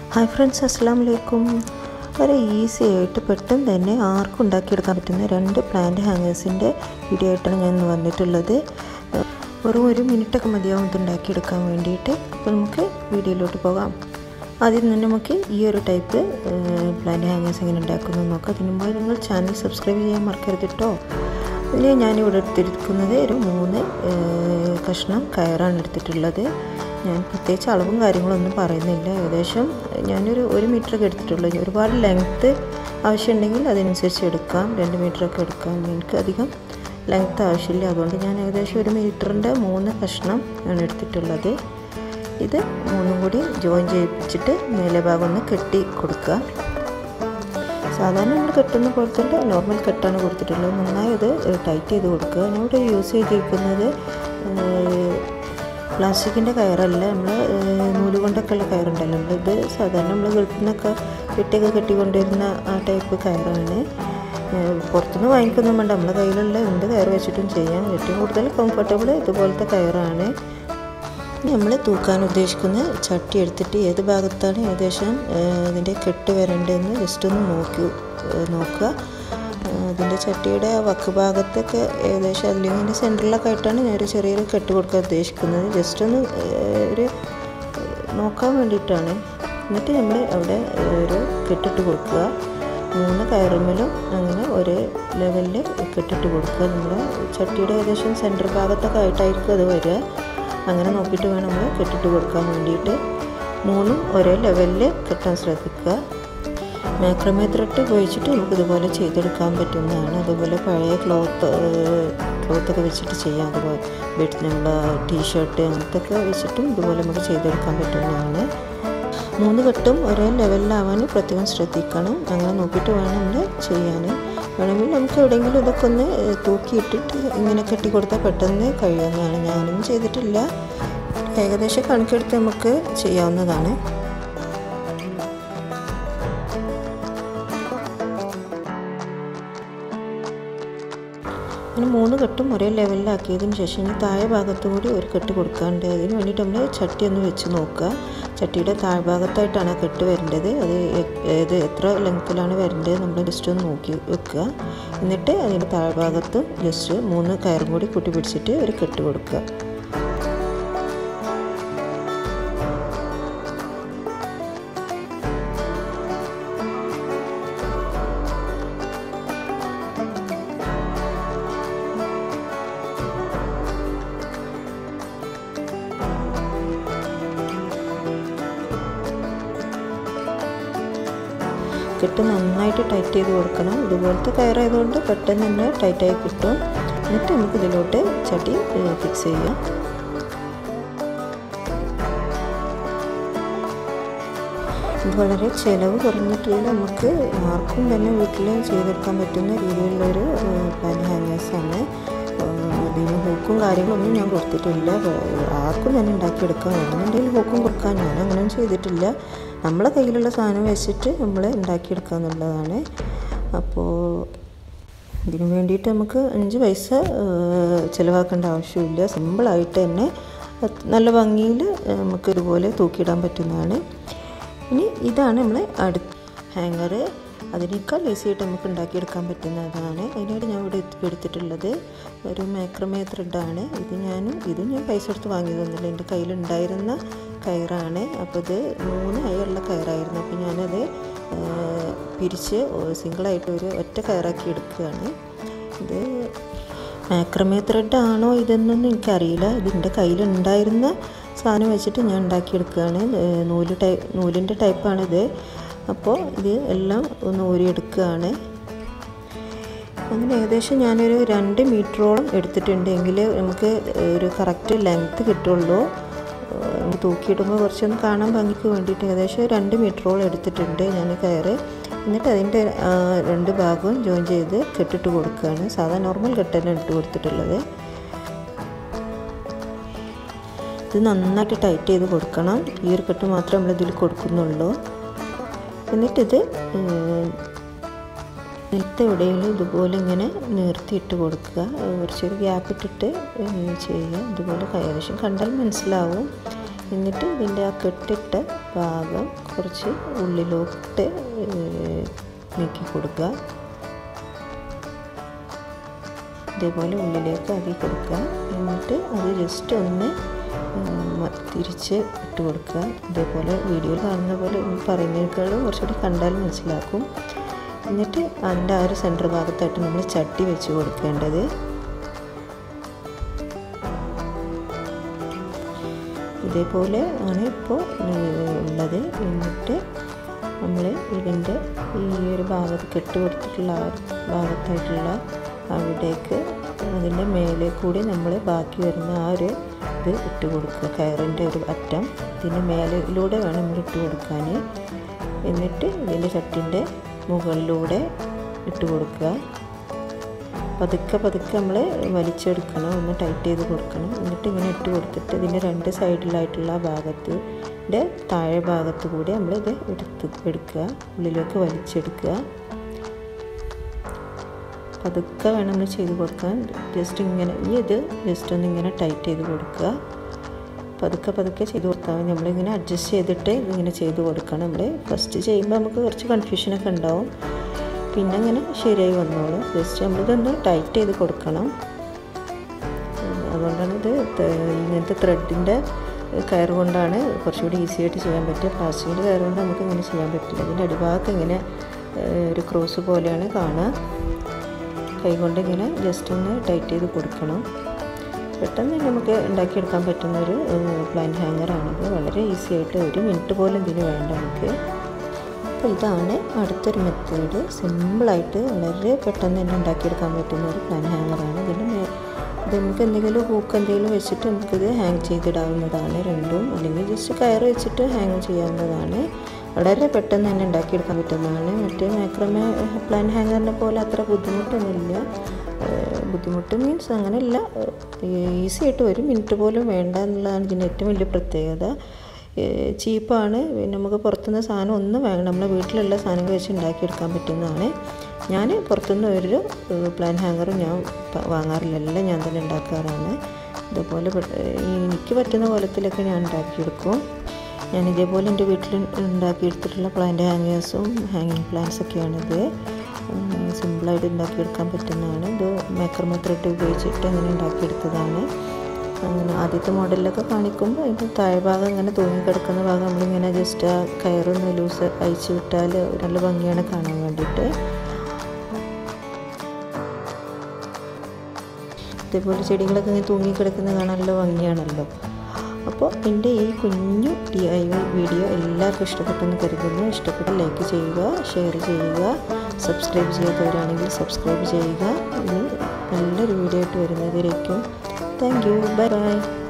Hi friends, അസ്സലാമു അലൈക്കും. വളരെ ഈസി ആയിട്ട് പെട്ടെന്ന് തന്നെ ആർക്കും ഉണ്ടാക്കിയെടുക്കാൻ പറ്റുന്ന 2 പ്ലാന്റ് ഹാങ്ങേഴ്സിൻ്റെ വീഡിയോ ആയിട്ടാണ് ഞാൻ ഇന്ന് വന്നിട്ടുള്ളത്. വെറും 1 മിനിറ്റൊക്കെ മതിയാവും ഇത് ഉണ്ടാക്കിയെടുക്കാൻ വേണ്ടിയിട്ട്. അപ്പോൾ നമുക്ക് വീഡിയോയിലോട്ട് പോകാം. ആദ്യം തന്നെ നമുക്ക് ഈ ഒരു ടൈപ്പ് പ്ലാന്റ് ഹാങ്ങേഴ്സ് എങ്ങനെ ഉണ്ടാക്കുന്നത് നോക്കാം. അതിന് മുമ്പ് നിങ്ങൾ ചാനൽ സബ്സ്ക്രൈബ് ചെയ്യാൻ മറക്കരുത് കേട്ടോ. ഇതിന് ഞാനിവിടെ എടുത്തിരിക്കുന്നത് ഒരു 3 കഷ്ണം കയറാണ് എടുത്തിട്ടുള്ളത്. ഞാൻ പ്രത്യേകിച്ച് അളവും കാര്യങ്ങളൊന്നും പറയുന്നില്ല. ഏകദേശം ഞാനൊരു 1 മീറ്ററൊക്കെ എടുത്തിട്ടുള്ളൂ. ഒരുപാട് ലെങ്ത്ത് ആവശ്യമുണ്ടെങ്കിൽ അതിനനുസരിച്ച് എടുക്കാം. 2 മീറ്ററൊക്കെ എടുക്കാം. എനിക്ക് അധികം ലെങ്ത്ത് ആവശ്യമില്ല. അതുകൊണ്ട് ഞാൻ ഏകദേശം 1 മീറ്ററിൻ്റെ 3 കഷ്ണം ആണ് എടുത്തിട്ടുള്ളത്. ഇത് 3 കൂടി ജോയിൻ ചെയ്യിപ്പിച്ചിട്ട് മേലെ ഭാഗം ഒന്ന് കെട്ടി കൊടുക്കുക. സാധാരണ നമ്മൾ കെട്ടുന്ന പോലത്തെ നോർമൽ കെട്ടാണ് കൊടുത്തിട്ടുള്ളത്. നന്നായി ഇത് ടൈറ്റ് ചെയ്ത് കൊടുക്കുക. ഞാൻ ഇവിടെ യൂസ് ചെയ്തിരിക്കുന്നത് പ്ലാസ്റ്റിക്കിൻ്റെ കയറല്ല, നമ്മൾ നൂല് കൊണ്ടൊക്കെയുള്ള കയറുണ്ടല്ലോ. ഇത് സാധാരണ നമ്മൾ ഗൾഫിൽ നിന്നൊക്കെ പെട്ടിയൊക്കെ കെട്ടിക്കൊണ്ടിരുന്ന ആ ടൈപ്പ് കയറാണ്. പുറത്തുനിന്ന് വാങ്ങിക്കൊന്നും വേണ്ട, നമ്മളെ കയ്യിലുള്ള എന്ത് കയർ വെച്ചിട്ടും ചെയ്യാം. ഏറ്റവും കൂടുതൽ കംഫർട്ടബിൾ ഇതുപോലത്തെ കയറാണ്. നമ്മൾ തൂക്കാൻ ഉദ്ദേശിക്കുന്ന ചട്ടി എടുത്തിട്ട് ഏത് ഭാഗത്താണ് ഏകദേശം അതിൻ്റെ കെട്ട് വരേണ്ടതെന്ന് ജസ്റ്റ് ഒന്ന് നോക്കുക. അതിൻ്റെ ചട്ടിയുടെ വക്ക് ഭാഗത്തൊക്കെ ഏകദേശം അതിലിങ്ങനെ സെൻറ്ററിലൊക്കെ ആയിട്ടാണ് ഞാനൊരു ചെറിയൊരു കെട്ട് കൊടുക്കാൻ ഉദ്ദേശിക്കുന്നത്. ജസ്റ്റ് ഒന്ന് ഒരു നോക്കാൻ വേണ്ടിയിട്ടാണ്. എന്നിട്ട് നമ്മൾ അവിടെ ഒരു കെട്ടിട്ട് കൊടുക്കുക. 3 കയറുമ്മലും അങ്ങനെ ഒരേ ലെവലിൽ കെട്ടിട്ട് കൊടുക്കുക. നമ്മൾ ചട്ടിയുടെ ഏകദേശം സെൻറ്റർ ഭാഗത്തൊക്കെ ആയിട്ടായിരിക്കും അത് വരിക. അങ്ങനെ നോക്കിയിട്ട് വേണം നമ്മൾ കെട്ടിട്ട് കൊടുക്കാൻ വേണ്ടിയിട്ട്. 3 ഒരേ ലെവലിൽ കെട്ടാൻ ശ്രദ്ധിക്കുക. മാക്രമേ ത്രെഡ് ഉപയോഗിച്ചിട്ട് നമുക്കിതുപോലെ ചെയ്തെടുക്കാൻ പറ്റുന്നതാണ്. അതുപോലെ പഴയ ക്ലോത്തൊക്കെ വെച്ചിട്ട് ചെയ്യാം. അതുപോലെ നമ്മൾ ടീഷർട്ട് അങ്ങനത്തൊക്കെ വെച്ചിട്ടും ഇതുപോലെ നമുക്ക് ചെയ്തെടുക്കാൻ പറ്റുന്നതാണ്. 3 കെട്ടും ഒരേ ലെവലിലാവാൻ പ്രത്യേകം ശ്രദ്ധിക്കണം. അങ്ങനെ നോക്കിയിട്ട് വേണം നമ്മൾ ചെയ്യാൻ. വേണമെങ്കിൽ നമുക്ക് എവിടെയെങ്കിലും ഇതൊക്കെ ഒന്ന് തൂക്കിയിട്ടിട്ട് ഇങ്ങനെ കെട്ടി കൊടുത്താൽ പെട്ടെന്ന് കഴിയുന്നതാണ്. ഞാനൊന്നും ചെയ്തിട്ടില്ല. ഏകദേശം കണക്കെടുത്ത് നമുക്ക് ചെയ്യാവുന്നതാണ്. അങ്ങനെ 3 കെട്ടും ഒരേ ലെവലിലാക്കിയതിന് ശേഷം ഈ താഴെ ഭാഗത്തു കൂടി ഒരു കെട്ട് കൊടുക്കാണ്ട്. അതിന് വേണ്ടിയിട്ട് നമ്മൾ ചട്ടി ഒന്ന് വെച്ച് നോക്കുക. ചട്ടിയുടെ താഴ്ഭാഗത്തായിട്ടാണ് ആ കെട്ട് വരേണ്ടത്. അത് എത്ര ലെങ്ത്തിലാണ് വരേണ്ടത് നമ്മൾ ജസ്റ്റ് ഒന്ന് നോക്കി വെക്കുക. എന്നിട്ട് അതിൻ്റെ താഴ്ഭാഗത്ത് ജസ്റ്റ് 3 കയറും കൂടി കൂട്ടി പിടിച്ചിട്ട് ഒരു കെട്ട് കൊടുക്കുക. കെട്ട് നന്നായിട്ട് ടൈറ്റ് ചെയ്ത് കൊടുക്കണം. ഇതുപോലത്തെ കയറായതുകൊണ്ട് പെട്ടെന്ന് തന്നെ ടൈറ്റായി കിട്ടും. എന്നിട്ട് നമുക്ക് ഇതിലോട്ട് ചട്ടി ഫിക്സ് ചെയ്യാം. ഇത് വളരെ ചിലവ് കുറഞ്ഞിട്ടുള്ള നമുക്ക് ആർക്കും തന്നെ വീട്ടിൽ ചെയ്തെടുക്കാൻ പറ്റുന്ന രീതിയിലുള്ളൊരു പ്ലാന്റ് ഹാങ്ങേഴ്സാണ്. ഇതിന് ഹൂക്കും കാര്യങ്ങളൊന്നും ഞാൻ കൊടുത്തിട്ടില്ല. ആർക്കും തന്നെ ഉണ്ടാക്കിയെടുക്കാൻ വേണമെന്നുണ്ടെങ്കിൽ ഹൂക്കും കൊടുക്കാൻ ഞാൻ അങ്ങനെയൊന്നും ചെയ്തിട്ടില്ല. നമ്മളെ കയ്യിലുള്ള സാധനം വെച്ചിട്ട് നമ്മൾ ഉണ്ടാക്കിയെടുക്കുക എന്നുള്ളതാണ്. അപ്പോൾ ഇതിന് വേണ്ടിയിട്ട് നമുക്ക് 5 പൈസ ചിലവാക്കേണ്ട ആവശ്യമില്ല. സിമ്പിളായിട്ട് തന്നെ നല്ല ഭംഗിയിൽ നമുക്ക് ഇതുപോലെ തൂക്കിയിടാൻ പറ്റുന്നതാണ്. ഇനി ഇതാണ് നമ്മളെ അടുത്ത ഹാങ്ങർ. അതിനേക്കാൾ ഈസിയായിട്ട് നമുക്ക് ഉണ്ടാക്കിയെടുക്കാൻ പറ്റുന്നതാണ്. അതിനായിട്ട് ഞാൻ ഇവിടെ എടുത്തിട്ടുള്ളത് ഒരു മാക്രമേ ത്രെഡാണ്. ഇതും ഞാൻ പൈസ കൊടുത്ത് വാങ്ങിയതൊന്നുമില്ല. എൻ്റെ കയ്യിലുണ്ടായിരുന്ന കയറാണ്. അപ്പോൾ ഇത് 3 അയുള്ള കയറായിരുന്നു. അപ്പോൾ ഞാനത് പിരിച്ച് സിംഗിളായിട്ട് ഒരു ഒറ്റ കയറാക്കി എടുക്കുകയാണ്. ഇത് മാക്രമേ ത്രെഡാണോ ഇതെന്നൊന്നും എനിക്കറിയില്ല. ഇതിൻ്റെ കയ്യിലുണ്ടായിരുന്ന സാധനം വെച്ചിട്ട് ഞാൻ ഉണ്ടാക്കിയെടുക്കുകയാണ്. നൂലിൻ്റെ ടൈപ്പാണിത്. അപ്പോൾ ഇത് എല്ലാം ഒന്ന് ഊരിയെടുക്കുകയാണ്. അങ്ങനെ ഏകദേശം ഞാനൊരു 2 മീറ്ററോളം എടുത്തിട്ടുണ്ടെങ്കിൽ നമുക്ക് ഒരു കറക്റ്റ് ലെങ്ത്ത് കിട്ടുള്ളൂ. തൂക്കിയിടുമ്പോൾ കുറച്ചൊന്ന് കാണാൻ ഭംഗിക്ക് വേണ്ടിയിട്ട് ഏകദേശം 2 മീറ്ററോളം എടുത്തിട്ടുണ്ട് ഞാൻ കയറ്. എന്നിട്ട് അതിൻ്റെ 2 ഭാഗവും ജോയിൻ ചെയ്ത് കെട്ടിട്ട് കൊടുക്കുകയാണ്. സാധാരണ നോർമൽ കെട്ടാണ് ഇട്ട് കൊടുത്തിട്ടുള്ളത്. ഇത് നന്നായിട്ട് ടൈറ്റ് ചെയ്ത് കൊടുക്കണം. ഈ ഒരു കെട്ട് മാത്രമേ നമ്മളിതിൽ കൊടുക്കുന്നുള്ളൂ. എന്നിട്ടിത് എവിടെയെങ്കിലും ഇതുപോലെ ഇങ്ങനെ നിർത്തിയിട്ട് കൊടുക്കുക. കുറച്ചൊരു ഗ്യാപ്പ് ഇട്ടിട്ട് ചെയ്യുക. ഇതുപോലെ ഏകദേശം കണ്ടാൽ മനസ്സിലാവും. എന്നിട്ട് ഇതിൻ്റെ ആ കെട്ടിട്ട ഭാഗം കുറച്ച് ഉള്ളിലോട്ട് നീക്കി കൊടുക്കുക. ഇതേപോലെ ഉള്ളിലേക്ക് ആക്കി കൊടുക്കുക. എന്നിട്ട് അത് ജസ്റ്റ് ഒന്ന് തിരിച്ച് ഇട്ട് കൊടുക്കുക. ഇതേപോലെ വീഡിയോയിൽ കാണുന്ന പോലെ പറയുന്നതിനേക്കാളും കുറച്ചുകൂടി കണ്ടാൽ മനസ്സിലാക്കും. എന്നിട്ട് അതിൻ്റെ ആ ഒരു സെൻറ്റർ ഭാഗത്തായിട്ട് നമ്മൾ ചട്ടി വെച്ച് കൊടുക്കേണ്ടത്. ഇതേപോലെ ആണ് ഇപ്പോൾ ഉള്ളത്. എന്നിട്ട് നമ്മൾ ഇതിൻ്റെ ഈ ഒരു ഭാഗത്ത് കെട്ട് കൊടുത്തിട്ടുള്ള ആ ഭാഗത്തായിട്ടുള്ള അവിടേക്ക് അതിൻ്റെ മേലെ കൂടി നമ്മൾ ബാക്കി വരുന്ന ആ ഒരു ഇത് ഇട്ട് കൊടുക്കുക. കയറിൻ്റെ ഒരു അറ്റം ഇതിൻ്റെ മേലിലൂടെ വേണം നമ്മൾ ഇട്ട് കൊടുക്കാൻ. എന്നിട്ട് ഇതിൻ്റെ ചട്ടിൻ്റെ മുകളിലൂടെ ഇട്ട് കൊടുക്കുക. പതുക്കെ നമ്മൾ വലിച്ചെടുക്കണം, ഒന്ന് ടൈറ്റ് ചെയ്ത് കൊടുക്കണം. എന്നിട്ട് ഇങ്ങനെ ഇട്ട് കൊടുത്തിട്ട് ഇതിൻ്റെ രണ്ട് സൈഡിലായിട്ടുള്ള ഭാഗത്തിൻ്റെ താഴെ ഭാഗത്ത് കൂടി നമ്മളിത് എടുക്കുക, ഉള്ളിലേക്ക് വലിച്ചെടുക്കുക. പതുക്കെ വേണം നമ്മൾ ചെയ്ത് കൊടുക്കാൻ. ജസ്റ്റ് ഇങ്ങനെ ഇത് ജസ്റ്റ് ഒന്ന് ഇങ്ങനെ ടൈറ്റ് ചെയ്ത് കൊടുക്കുക. പതുക്കെ ചെയ്ത് കൊടുത്താൽ നമ്മളിങ്ങനെ അഡ്ജസ്റ്റ് ചെയ്തിട്ട് ഇങ്ങനെ ചെയ്ത് കൊടുക്കണം. നമ്മൾ ഫസ്റ്റ് ചെയ്യുമ്പോൾ നമുക്ക് കുറച്ച് കൺഫ്യൂഷനൊക്കെ ഉണ്ടാവും, പിന്നെ അങ്ങനെ ശരിയായി വന്നോളും. ജസ്റ്റ് നമ്മളിതൊന്ന് ടൈറ്റ് ചെയ്ത് കൊടുക്കണം. അതുകൊണ്ടാണ് ഇത് ഇങ്ങനത്തെ ത്രെഡിൻ്റെ കയർ കൊണ്ടാണ് കുറച്ചുകൂടി ഈസി ആയിട്ട് ചെയ്യാൻ പറ്റുക. പ്ലാസ്റ്റിക്കിൻ്റെ കയർ കൊണ്ട് നമുക്ക് ഇങ്ങനെ ചെയ്യാൻ പറ്റില്ല. ഇതിൻ്റെ അടിഭാഗത്ത് ഇങ്ങനെ ഒരു ക്രോസ് പോലെയാണ് കാണുക. കൈകൊണ്ട് ഇങ്ങനെ ജസ്റ്റ് ഒന്ന് ടൈറ്റ് ചെയ്ത് കൊടുക്കണം. പെട്ടെന്ന് നമുക്ക് ഉണ്ടാക്കിയെടുക്കാൻ പറ്റുന്നൊരു പ്ലാന്റ് ഹാങ്ങറാണിത്. വളരെ ഈസി ആയിട്ട് 1 മിനിറ്റ് പോലും ഇതിന് വേണ്ട നമുക്ക്. അപ്പോൾ ഇതാണ് അടുത്തൊരു മെത്തേഡ്. സിമ്പിളായിട്ട് വളരെ പെട്ടെന്ന് തന്നെ ഉണ്ടാക്കിയെടുക്കാൻ പറ്റുന്ന ഒരു പ്ലാന്റ് ഹാങ്ങറാണ്. ഇത് നമുക്ക് എന്തെങ്കിലും ഹൂക്ക് എന്തെങ്കിലും വെച്ചിട്ട് നമുക്കിത് ഹാങ് ചെയ്തിടാവുന്നതാണ് രണ്ടും, അല്ലെങ്കിൽ ജസ്റ്റ് കയർ വെച്ചിട്ട് ഹാങ് ചെയ്യാവുന്നതാണ്. വളരെ പെട്ടെന്ന് തന്നെ ഉണ്ടാക്കിയെടുക്കാൻ പറ്റുന്നതാണ്. മറ്റേ മാക്രമേ പ്ലാന്റ് ഹാങ്ങറിനെ പോലെ അത്ര ബുദ്ധിമുട്ടൊന്നുമില്ല. ബുദ്ധിമുട്ട് മീൻസ് അങ്ങനെയല്ല, ഈസി ആയിട്ട് 1 മിനിറ്റ് പോലും വേണ്ട എന്നുള്ളതാണ് ഇതിൻ്റെ ഏറ്റവും വലിയ പ്രത്യേകത. ചീപ്പാണ്. നമുക്ക് പുറത്തുനിന്ന് സാധനം ഒന്നും വേണം, നമ്മളെ വീട്ടിലുള്ള സാധനങ്ങൾ വെച്ച് ഉണ്ടാക്കിയെടുക്കാൻ പറ്റുന്നതാണ്. ഞാൻ പുറത്തുനിന്ന് ഒരു പ്ലാന്റ് ഹാങ്ങറും ഞാൻ വാങ്ങാറില്ല, എല്ലാം ഞാൻ തന്നെ ഉണ്ടാക്കാറാണ്. ഇതുപോലെ എനിക്ക് പറ്റുന്ന കോലത്തിലൊക്കെ ഞാൻ ഉണ്ടാക്കിയെടുക്കും. ഞാൻ ഇതേപോലെ എൻ്റെ വീട്ടിൽ ഉണ്ടാക്കിയെടുത്തിട്ടുള്ള പ്ലാന്റ് ഹാങ്ങേഴ്സും ഹാങ്ങിങ് പ്ലാന്റ്സൊക്കെയാണിത്. സിമ്പിളായിട്ട് ഉണ്ടാക്കിയെടുക്കാൻ പറ്റുന്നതാണ്. ഇത് മാക്രമേ ത്രെഡ് ഉപയോഗിച്ചിട്ട് അങ്ങനെ ഉണ്ടാക്കിയെടുത്തതാണ്. അങ്ങനെ ആദ്യത്തെ മോഡലിലൊക്കെ കാണിക്കുമ്പോൾ അതിൻ്റെ താഴ്ഭാഗം ഇങ്ങനെ തൂങ്ങിക്കിടക്കുന്ന ഭാഗം നമ്മളിങ്ങനെ ജസ്റ്റ് ആ കയറൊന്ന് ലൂസ് അയച്ചു വിട്ടാൽ നല്ല ഭംഗിയാണ് കാണാൻ വേണ്ടിയിട്ട്. ഇതേപോലെ ചെടികളൊക്കെ ഇങ്ങനെ തൂങ്ങിക്കിടക്കുന്നത് കാണാൻ നല്ല ഭംഗിയാണല്ലോ. അപ്പോൾ എൻ്റെ ഈ കുഞ്ഞു DIY വീഡിയോ എല്ലാവർക്കും ഇഷ്ടപ്പെട്ടെന്ന് കരുതുന്നു. ഇഷ്ടപ്പെട്ട ലൈക്ക് ചെയ്യുക, ഷെയർ ചെയ്യുക, സബ്സ്ക്രൈബ് ചെയ്യാത്തവരാണെങ്കിൽ സബ്സ്ക്രൈബ് ചെയ്യുക. ഇനി നല്ലൊരു വീഡിയോ ആയിട്ട് വരുന്നതിലേക്കും താങ്ക് യു. Bye by.